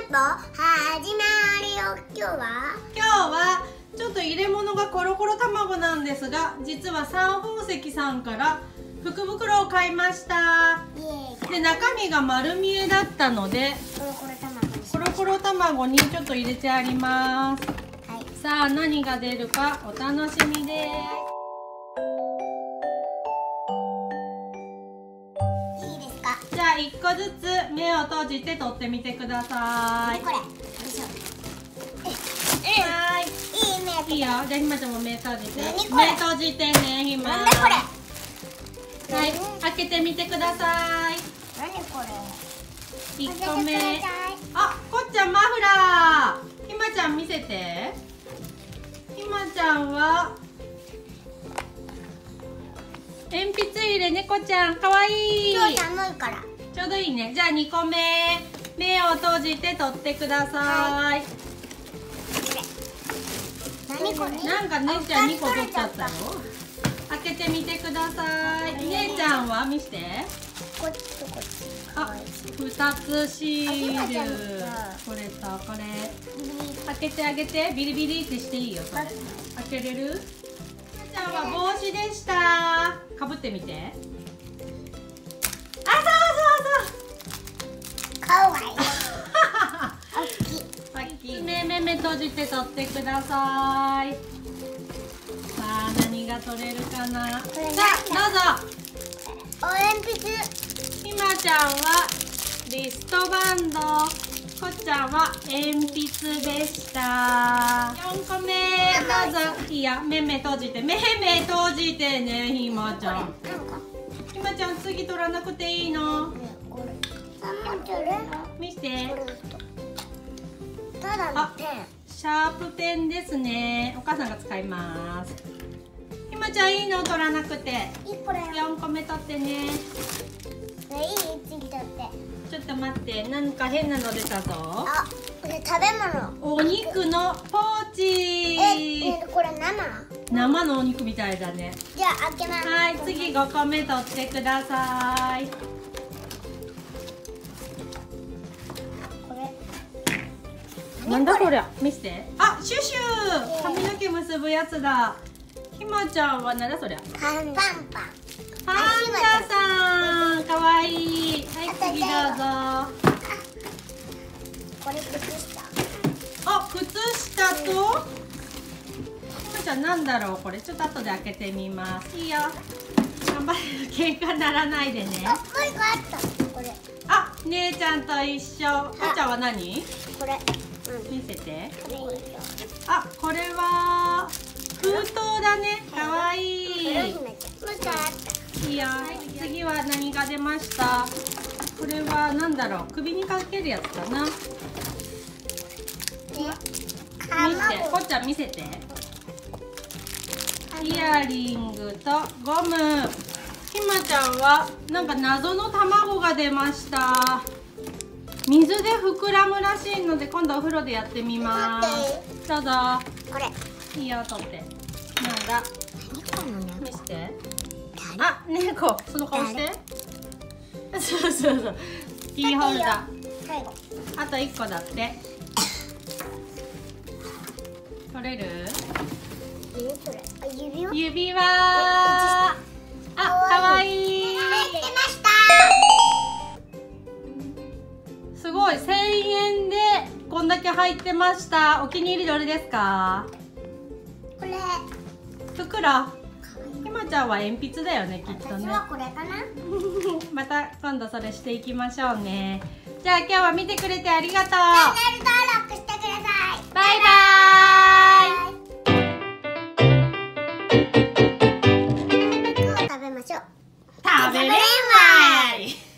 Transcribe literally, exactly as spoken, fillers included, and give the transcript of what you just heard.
と始まるよ。今日は今日はちょっと入れ物がコロコロ卵なんですが、実は三宝石さんから福袋を買いました。で、中身が丸見えだったのでコロコロ卵にコロコロ卵にちょっと入れてあります。 はい、 さあ何が出るかお楽しみです。 いいですか？ じゃあいっこずつ目を閉じて取ってみてください。 これよいしょ。えはい、 いい目。 いいよ。じゃあひまちゃんも目閉じて。 何これ目閉じてね、ひま。 なんだこれ。 はい、開けてみてください。 何これ。 いっこめ。 開けてください。 あ、こっちゃんマフラー。ひまちゃん見せて。ひまちゃんは鉛筆入れ猫ちゃん、かわいい。 今日寒いから。 ちょうどいいね。じゃあにこめ。目を閉じて取ってください。 何これ。 なんか姉ちゃんにこ取っちゃったよ。開けてみてください。姉ちゃんは見して。 こっちとこっち。 あ、ふたつシール。 あひまちゃんのこれとこれ。開けてあげて。ビリビリってしていいよ。それ。開けれる？ひまちゃんは帽子でした。かぶってみて。あ、そうそうそう。 顔がいい。大きい。 さっき目目目閉じて取ってください。さあ何が取れるかな。さこれあどうぞ。 お鉛筆。 ひまちゃんはリストバンド、こっちゃんは鉛筆でした。よんこめどうぞ。いいや、目目閉じて、目目閉じてね、ひまちゃん。 なんか。 ひまちゃん次取らなくていいの。 これ。あ、もうちょい。 見して。 ただのペン。 シャープペンですね。お母さんが使います。ひまちゃんいいの取らなくて。 いいこれ。 よんこめ取ってね。 いい次取って。 ちょっと待って、なんか変なの出たぞ。 あ、これ食べ物。 お肉のポーチ。 え、え、これ生？ 生のお肉みたいだね。 じゃあ開けます。 はい、次ごこめ取ってください。 これ。 なんだこりゃ、見せて。あ、シュシュ。髪の毛結ぶやつだ。ひまちゃんはなんだそりゃ。 パンパンパン。 パンダさん、かわいい。はい、次どうぞ。 これ靴下。 あ、靴下と。ひまちゃんなんだろう、これちょっと後で開けてみます。いいよ。頑張れ、喧嘩ならないでね。 あ、もう一個あった。これ。 あ、姉ちゃんと一緒。こっちゃんは何？ これ。うん。 見せて。 これいいよ。 あ、これは封筒だね。かわいい。いもう一個あった。 いよ。次は何が出ました。これはなんだろう。首にかけるやつかな。見せて。こっちゃん見せて。イヤリングとゴム。ひまちゃんはなんか謎の卵が出ました。水で膨らむらしいので今度お風呂でやってみます。どうぞ。 これ。 いいよ、取って。なんだ。 何このね。 見して。あ、猫、その顔して。そうそうそう。キーホルダー。 最後。 あといっこだって。取れる？ 何それ。あ、指輪。 指輪。あ、かわいい。 入ってました。 すごい、せんえんでこんだけ入ってました。お気に入りどれですか？ これ。 袋。ひまちゃんは鉛筆だよね、きっとね。 私はこれかな。 また今度それしていきましょうね。じゃあ今日は見てくれてありがとう。 チャンネル登録してください。 バイバーイ。 食べましょう。 食べれんわーい。